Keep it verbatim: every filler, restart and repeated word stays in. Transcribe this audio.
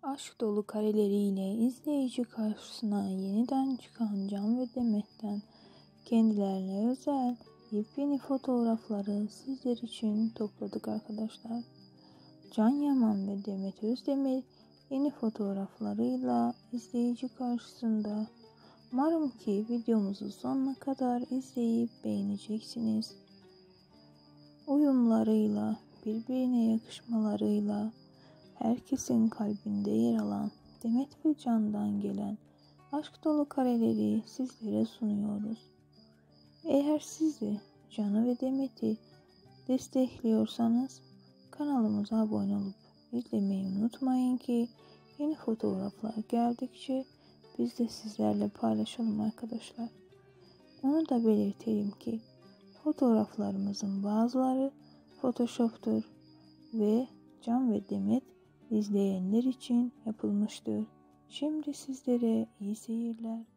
Aşk dolu kareleriyle izleyici karşısına yeniden çıkan Can ve Demet'ten kendilerine özel yepyeni fotoğrafları sizler için topladık arkadaşlar. Can Yaman ve Demet Özdemir yeni fotoğraflarıyla izleyici karşısında. Umarım ki videomuzu sonuna kadar izleyip beğeneceksiniz. Uyumlarıyla, birbirine yakışmalarıyla, herkesin kalbinde yer alan Demet ve Can'dan gelen aşk dolu kareleri sizlere sunuyoruz. Eğer siz de Can'ı ve Demet'i destekliyorsanız kanalımıza abone olup izlemeyi unutmayın ki yeni fotoğraflar geldikçe biz de sizlerle paylaşalım arkadaşlar. Onu da belirtelim ki fotoğraflarımızın bazıları Photoshop'tur ve Can ve Demet izleyenler için yapılmıştır. Şimdi sizlere iyi seyirler.